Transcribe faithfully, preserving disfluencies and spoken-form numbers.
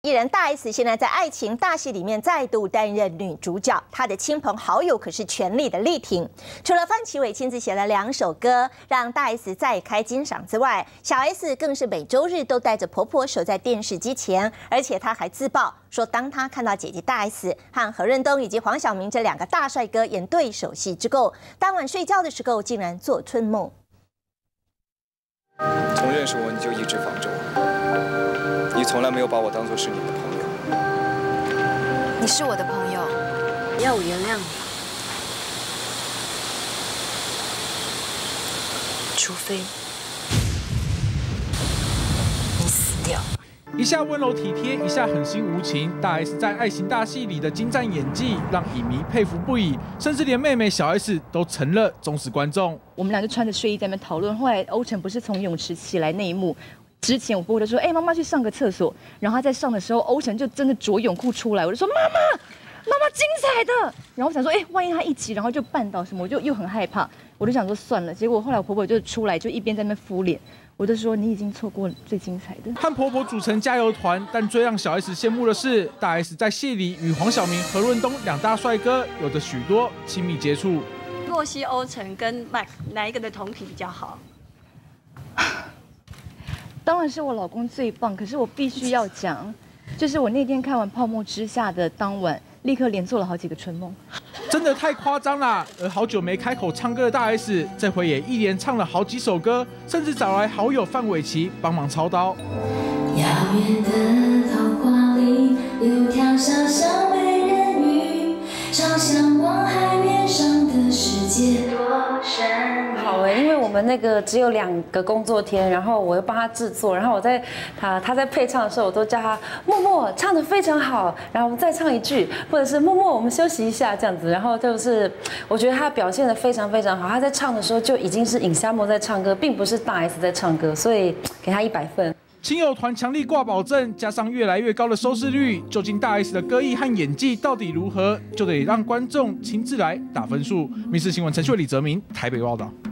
艺人大 S 现在在爱情大戏里面再度担任女主角，她的亲朋好友可是全力的力挺。除了范琪斐亲自写了两首歌让大 S 再开金嗓之外，小 S 更是每周日都带着婆婆守在电视机前，而且她还自曝说，当她看到姐姐大 S 和何润东以及黄晓明这两个大帅哥演对手戏之后，当晚睡觉的时候竟然做春梦。 从认识我你就一直防着我，你从来没有把我当作是你的朋友。 你是我的朋友， 要我原谅你， 除非你死掉。 一下温柔体贴，一下狠心无情，大 S 在爱情大戏里的精湛演技让影迷佩服不已，甚至连妹妹小 S 都成了忠实观众。 我们俩就穿着睡衣在那边讨论。后来欧辰不是从泳池起来那一幕之前，我婆婆就说：“哎、欸，妈妈去上个厕所。”然后她在上的时候，欧辰就真的着泳裤出来，我就说：“妈妈，妈妈精彩的！”然后我想说：“哎、欸，万一她一急，然后就绊倒什么，我就又很害怕。”我就想说算了。结果后来我婆婆就出来，就一边在那边敷脸。我就说你已经错过最精彩的。 和婆婆组成加油团，但最让小 S 羡慕的是，大 S 在戏里与黄晓明、何润东两大帅哥有着许多亲密接触。 洛西、欧辰跟 Mike 哪一个的同体比较好？ 当然是我老公最棒，可是我必须要讲，就是我那天看完《泡沫之夏》的当晚，立刻连做了好几个春梦。 真的太夸张啦！而好久没开口唱歌的大 S， 这回也一连唱了好几首歌，甚至找来好友范玮琪帮忙操刀。 遥远的桃花里，有条小小美人鱼，朝向往海面上的世界多深。 好哎，因为我们那个只有两个工作天，然后我又帮他制作，然后我在他他在配唱的时候，我都叫他默默唱得非常好，然后我们再唱一句，或者是默默我们休息一下这样子，然后就是我觉得他表现得非常非常好，他在唱的时候就已经是尹夏沫在唱歌，并不是大 S 在唱歌，所以给他一百分。 亲友团强力挂保证，加上越来越高的收视率，究竟大 S 的歌艺和演技到底如何，就得让观众亲自来打分数。《民视新闻》陈秀伟、李泽明台北报道。